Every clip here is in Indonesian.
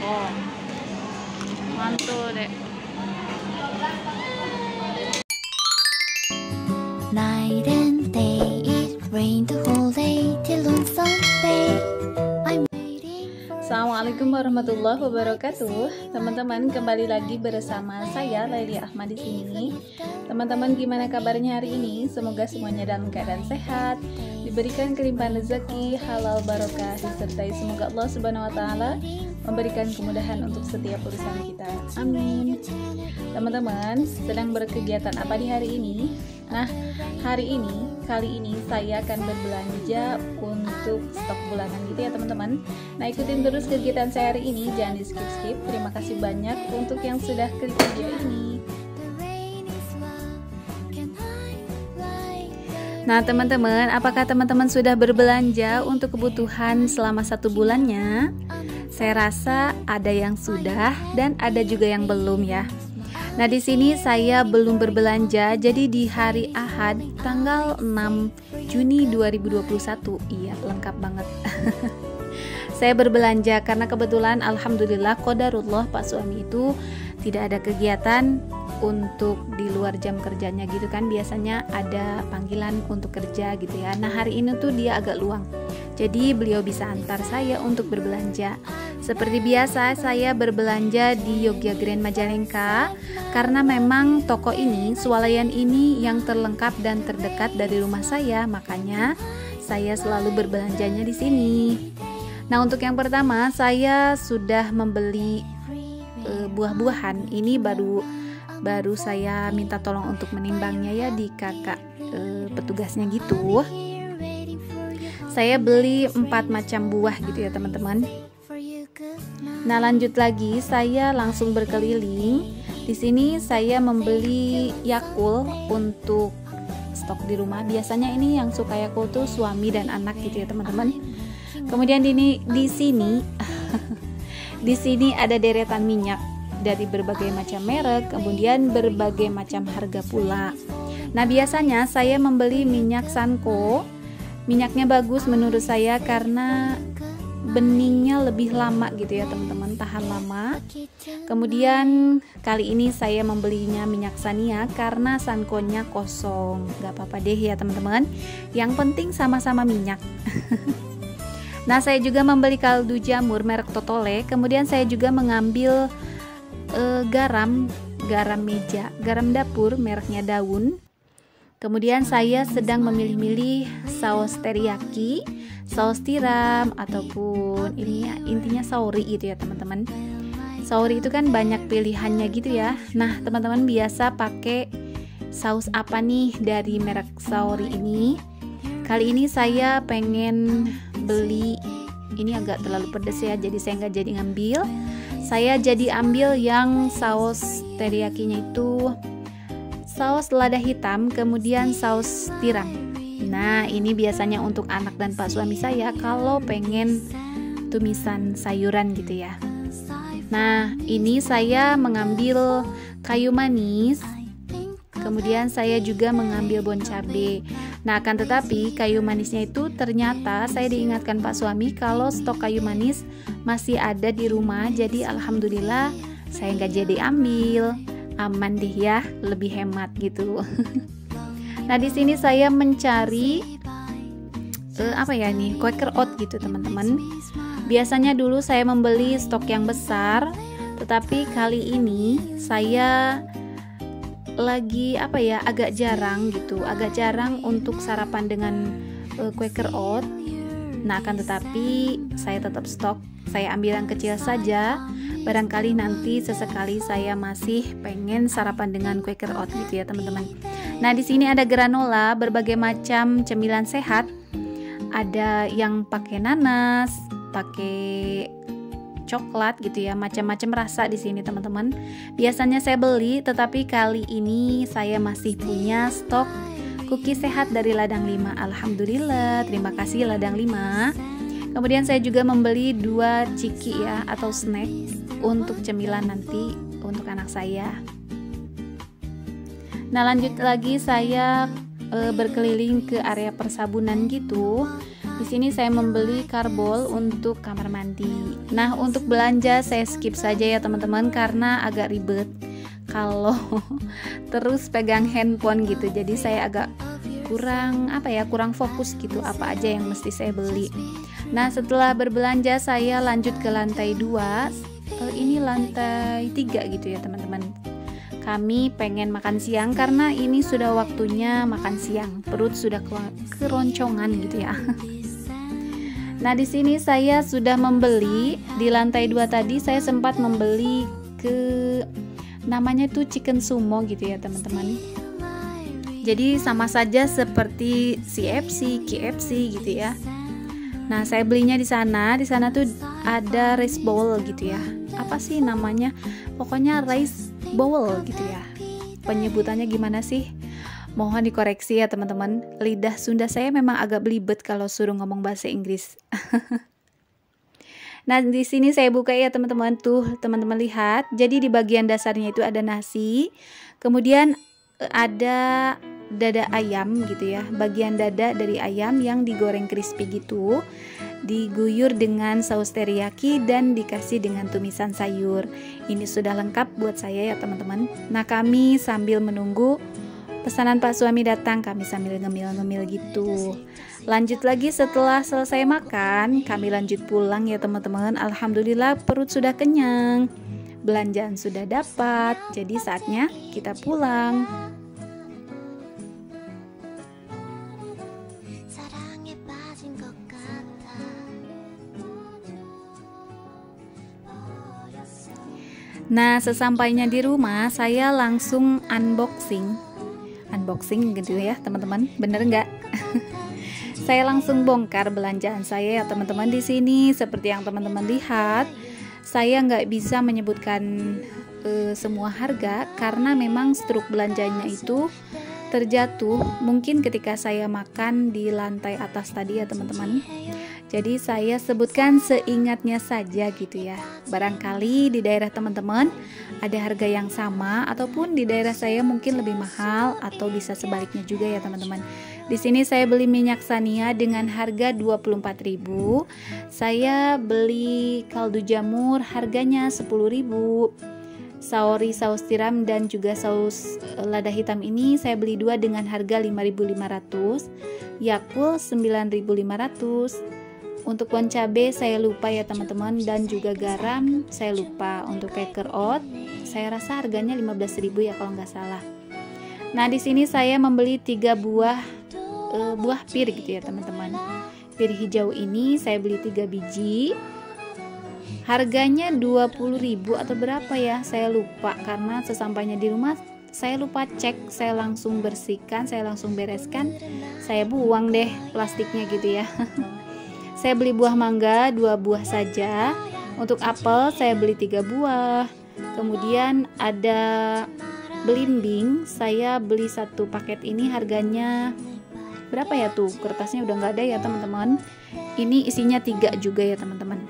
Oh, mantul deh. Night and day, it rained the whole day till on Sunday. I'm waiting for. Assalamualaikum warahmatullahi wabarakatuh. Teman-teman, kembali lagi bersama saya Laili Ahmad di sini. Teman-teman, gimana kabarnya hari ini? Semoga semuanya dalam keadaan sehat, diberikan kelimpahan rezeki, halal barokah, disertai semoga Allah Subhanahu wa taala memberikan kemudahan untuk setiap urusan kita. Amin. Teman-teman, sedang berkegiatan apa di hari ini? Nah, kali ini saya akan berbelanja untuk stok bulanan gitu ya teman-teman. Nah, ikutin terus kegiatan saya hari ini, jangan di skip-skip. Terima kasih banyak untuk yang sudah klik video ini. Nah teman-teman, apakah teman-teman sudah berbelanja untuk kebutuhan selama 1 bulannya? Saya rasa ada yang sudah dan ada juga yang belum ya. Nah di sini saya belum berbelanja, jadi di hari Ahad tanggal 6 Juni 2021, iya lengkap banget. Saya berbelanja karena kebetulan alhamdulillah qadarullah Pak suami itu tidak ada kegiatan untuk di luar jam kerjanya gitu kan, biasanya ada panggilan untuk kerja gitu ya. Nah hari ini tuh dia agak luang, jadi beliau bisa antar saya untuk berbelanja. Seperti biasa saya berbelanja di Yogya Grand Majalengka karena memang toko ini, swalayan ini yang terlengkap dan terdekat dari rumah saya, makanya saya selalu berbelanjanya di sini. Nah untuk yang pertama saya sudah membeli buah-buahan. Ini baru saya minta tolong untuk menimbangnya ya di kakak petugasnya gitu. Saya beli 4 macam buah gitu ya teman-teman. Nah lanjut lagi saya langsung berkeliling. Di sini saya membeli Yakult untuk stok di rumah. Biasanya ini yang suka Yakult tuh suami dan anak gitu ya teman-teman. Kemudian di sini di sini ada deretan minyak dari berbagai macam merek, kemudian berbagai macam harga pula. Nah biasanya saya membeli minyak Sanko. Minyaknya bagus menurut saya karena beningnya lebih lama gitu ya teman-teman, tahan lama. Kemudian kali ini saya membelinya minyak Sania karena Sankonya kosong. Gak apa-apa deh ya teman-teman, yang penting sama-sama minyak. Nah saya juga membeli kaldu jamur merek Totole. Kemudian saya juga mengambil garam meja, garam dapur mereknya Daun. Kemudian saya sedang memilih-milih saus teriyaki, saus tiram, ataupun ini ya, intinya saori gitu ya teman-teman. Saori itu kan banyak pilihannya gitu ya. Nah teman-teman biasa pakai saus apa nih dari merek saori ini? Kali ini saya pengen beli, ini agak terlalu pedas ya, jadi saya nggak jadi ngambil. Saya jadi ambil yang saus teriyakinya itu saus lada hitam, kemudian saus tiram. Nah ini biasanya untuk anak dan pak suami saya kalau pengen tumisan sayuran gitu ya. Nah ini saya mengambil kayu manis, kemudian saya juga mengambil bon cabe. Nah akan tetapi kayu manisnya itu ternyata saya diingatkan pak suami kalau stok kayu manis masih ada di rumah, jadi alhamdulillah saya nggak jadi ambil. Aman deh ya, lebih hemat gitu. Nah di sini saya mencari apa ya nih, Quaker Oat gitu teman-teman. Biasanya dulu saya membeli stok yang besar, tetapi kali ini saya lagi agak jarang gitu, agak jarang untuk sarapan dengan Quaker Oat. Nah akan tetapi saya tetap stok, saya ambil yang kecil saja. Barangkali nanti sesekali saya masih pengen sarapan dengan Quaker Oat gitu ya teman-teman. Nah di sini ada granola, berbagai macam cemilan sehat. Ada yang pakai nanas, pakai coklat gitu ya, macam-macam rasa di sini teman-teman. Biasanya saya beli, tetapi kali ini saya masih punya stok cookies sehat dari Ladang 5. Alhamdulillah, terima kasih Ladang 5. Kemudian saya juga membeli 2 ciki ya atau snack untuk cemilan nanti untuk anak saya. Nah lanjut lagi saya berkeliling ke area persabunan gitu. Di sini saya membeli karbol untuk kamar mandi. Nah, untuk belanja saya skip saja ya teman-teman karena agak ribet kalau terus pegang handphone gitu. Jadi saya agak kurang fokus gitu apa aja yang mesti saya beli. Nah, setelah berbelanja saya lanjut ke lantai 2. Ini lantai 3 gitu ya teman-teman. Kami pengen makan siang karena ini sudah waktunya makan siang. Perut sudah keroncongan gitu ya. Nah, di sini saya sudah membeli di lantai 2 tadi saya sempat membeli namanya tuh chicken sumo gitu ya teman-teman. Jadi sama saja seperti CFC, KFC gitu ya. Nah, saya belinya di sana. Di sana tuh ada rice bowl gitu ya. Apa sih namanya? Pokoknya rice bowl gitu ya. Penyebutannya gimana sih? Mohon dikoreksi ya teman-teman. Lidah Sunda saya memang agak belibet kalau suruh ngomong bahasa Inggris. Nah, di sini saya buka ya teman-teman. Tuh, teman-teman lihat. Jadi di bagian dasarnya itu ada nasi. Kemudian ada dada ayam gitu ya. Bagian dada dari ayam yang digoreng crispy gitu. Diguyur dengan saus teriyaki dan dikasih dengan tumisan sayur. Ini sudah lengkap buat saya ya teman-teman. Nah, kami sambil menunggu pesanan Pak suami datang, kami sambil ngemil-ngemil gitu. Lanjut lagi setelah selesai makan, kami lanjut pulang ya teman-teman. Alhamdulillah perut sudah kenyang, belanjaan sudah dapat, jadi saatnya kita pulang. Nah, sesampainya di rumah saya langsung unboxing gitu ya teman-teman, bener nggak? Saya langsung bongkar belanjaan saya ya teman-teman. Di sini seperti yang teman-teman lihat, saya nggak bisa menyebutkan semua harga karena memang struk belanjanya itu terjatuh mungkin ketika saya makan di lantai atas tadi ya teman-teman. Jadi saya sebutkan seingatnya saja gitu ya. Barangkali di daerah teman-teman ada harga yang sama ataupun di daerah saya mungkin lebih mahal atau bisa sebaliknya juga ya teman-teman. Di sini saya beli minyak Sania dengan harga 24.000. Saya beli kaldu jamur harganya 10.000. Saori saus tiram dan juga saus lada hitam ini saya beli 2 dengan harga 5.500. Yakult 9.500. Untuk pohon cabai saya lupa ya teman-teman, dan juga garam saya lupa. Untuk Quaker Oat saya rasa harganya 15.000 ya kalau nggak salah. Nah, di sini saya membeli 3 buah pir gitu ya teman-teman. Pir hijau ini saya beli 3 biji. Harganya 20.000 atau berapa ya? Saya lupa karena sesampainya di rumah saya lupa cek, saya langsung bersihkan, saya langsung bereskan, saya buang deh plastiknya gitu ya. Saya beli buah mangga 2 buah saja. Untuk apel saya beli 3 buah. Kemudian ada belimbing, saya beli 1 paket ini harganya berapa ya tuh? Kertasnya udah nggak ada ya teman-teman. Ini isinya 3 juga ya teman-teman.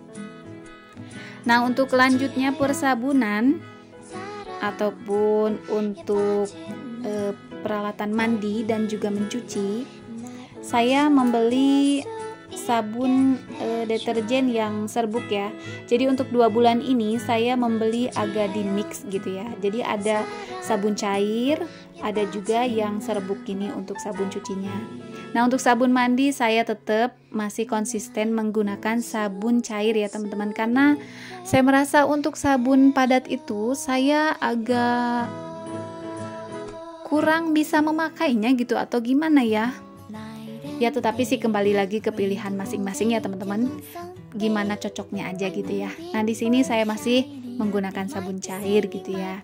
Nah, untuk lanjutnya persabunan ataupun untuk peralatan mandi dan juga mencuci, saya membeli sabun deterjen yang serbuk ya. Jadi untuk 2 bulan ini saya membeli agak di mix gitu ya. Jadi ada sabun cair, ada juga yang serbuk ini untuk sabun cucinya. Nah, untuk sabun mandi saya tetap masih konsisten menggunakan sabun cair ya teman-teman, karena saya merasa untuk sabun padat itu saya agak kurang bisa memakainya gitu atau gimana ya. Ya, tetapi sih kembali lagi ke pilihan masing-masing ya teman-teman. Gimana cocoknya aja gitu ya. Nah, di sini saya masih menggunakan sabun cair gitu ya.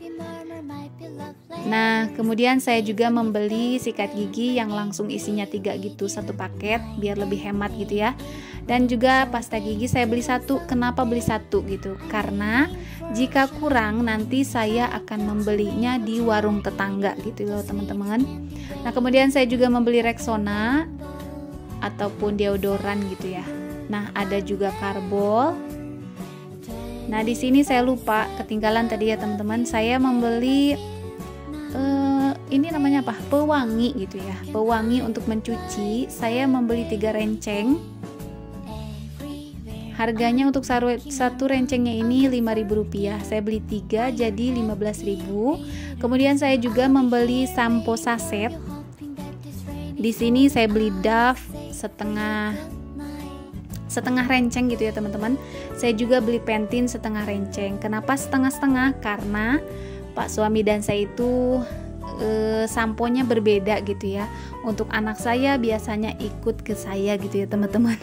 Nah, kemudian saya juga membeli sikat gigi yang langsung isinya 3 gitu, 1 paket biar lebih hemat gitu ya. Dan juga pasta gigi saya beli 1. Kenapa beli 1 gitu? Karena jika kurang nanti saya akan membelinya di warung tetangga gitu loh teman-teman. Nah, kemudian saya juga membeli Rexona ataupun deodoran gitu ya. Nah, ada juga karbol. Nah, di sini saya lupa ketinggalan tadi ya teman-teman. Saya membeli ini namanya apa? Pewangi gitu ya. Pewangi untuk mencuci. Saya membeli 3 renceng. Harganya untuk satu rencengnya ini Rp5.000. Saya beli 3 jadi Rp15.000. Kemudian saya juga membeli sampo saset. Di sini saya beli Dove setengah renceng gitu ya teman-teman. Saya juga beli Pantene setengah renceng. Kenapa setengah-setengah? Karena Pak suami dan saya itu samponya berbeda gitu ya. Untuk anak saya biasanya ikut ke saya gitu ya teman-teman.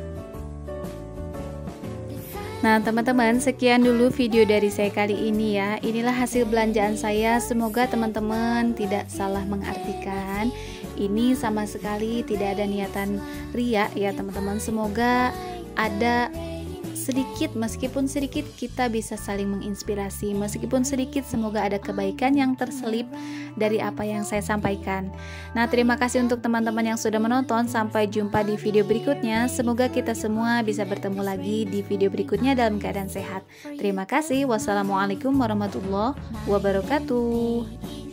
Nah teman-teman, sekian dulu video dari saya kali ini ya. Inilah hasil belanjaan saya. Semoga teman-teman tidak salah mengartikan. Ini sama sekali tidak ada niatan ria ya teman-teman. Semoga ada sedikit, meskipun sedikit kita bisa saling menginspirasi. Meskipun sedikit, semoga ada kebaikan yang terselip dari apa yang saya sampaikan. Nah, terima kasih untuk teman-teman yang sudah menonton. Sampai jumpa di video berikutnya. Semoga kita semua bisa bertemu lagi di video berikutnya dalam keadaan sehat. Terima kasih. Wassalamualaikum warahmatullahi wabarakatuh.